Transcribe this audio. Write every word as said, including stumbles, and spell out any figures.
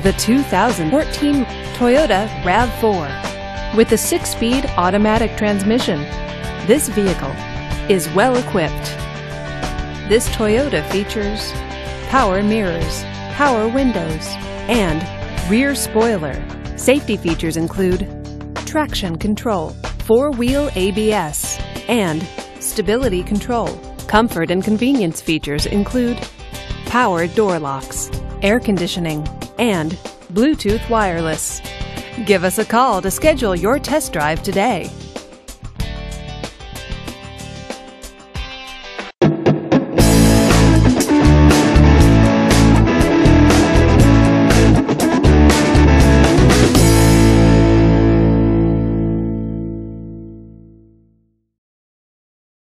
the two thousand fourteen Toyota RAV four. With a six-speed automatic transmission, this vehicle is well equipped. This Toyota features power mirrors, power windows, and rear spoiler. Safety features include traction control, four-wheel A B S, and stability control. Comfort and convenience features include power door locks, air conditioning, and Bluetooth wireless. Give us a call to schedule your test drive today.